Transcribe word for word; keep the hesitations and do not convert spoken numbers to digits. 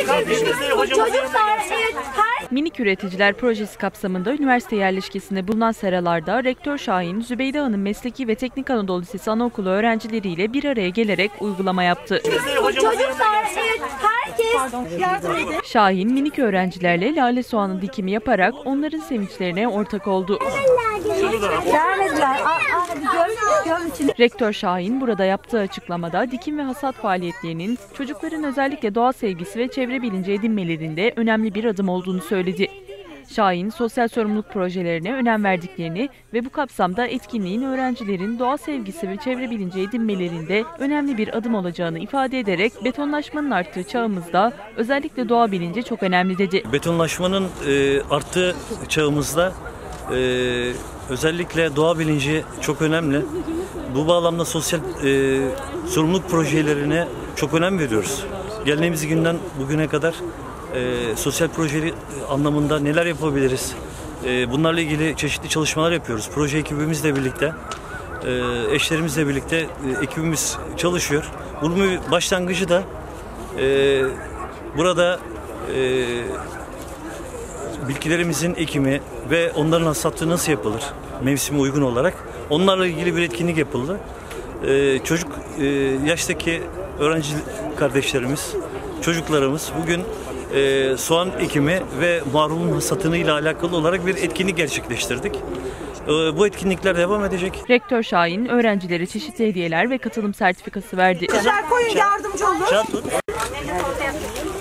Minik Üreticiler Projesi kapsamında üniversite yerleşkesinde bulunan seralarda Rektör Şahin, Zübeyde Hanım Mesleki ve Teknik Anadolu Lisesi Anaokulu öğrencileriyle bir araya gelerek uygulama yaptı. Çocuklar, evet, herkes. Şahin, minik öğrencilerle lale soğanı dikimi yaparak onların sevinçlerine ortak oldu. Rektör Şahin burada yaptığı açıklamada dikim ve hasat faaliyetlerinin çocukların özellikle doğa sevgisi ve çevre bilinci edinmelerinde önemli bir adım olduğunu söyledi. Şahin, sosyal sorumluluk projelerine önem verdiklerini ve bu kapsamda etkinliğin öğrencilerin doğa sevgisi ve çevre bilinci edinmelerinde önemli bir adım olacağını ifade ederek betonlaşmanın arttığı çağımızda özellikle doğa bilinci çok önemli dedi. Betonlaşmanın e, arttığı çağımızda e, özellikle doğa bilinci çok önemli. Bu bağlamda sosyal e, sorumluluk projelerine çok önem veriyoruz. Geldiğimiz günden bugüne kadar e, sosyal proje anlamında neler yapabiliriz? E, bunlarla ilgili çeşitli çalışmalar yapıyoruz. Proje ekibimizle birlikte, e, eşlerimizle birlikte e, ekibimiz çalışıyor. Bunun başlangıcı da e, burada e, bitkilerimizin ekimi ve onların hasatı nasıl yapılır? Mevsime uygun olarak. Onlarla ilgili bir etkinlik yapıldı. Ee, çocuk e, yaştaki öğrenci kardeşlerimiz, çocuklarımız bugün e, soğan ekimi ve marulun hasatını ile alakalı olarak bir etkinlik gerçekleştirdik. E, bu etkinlikler devam edecek. Rektör Şahin öğrencilere çeşitli hediyeler ve katılım sertifikası verdi. Güzel koyun, yardımcı olun.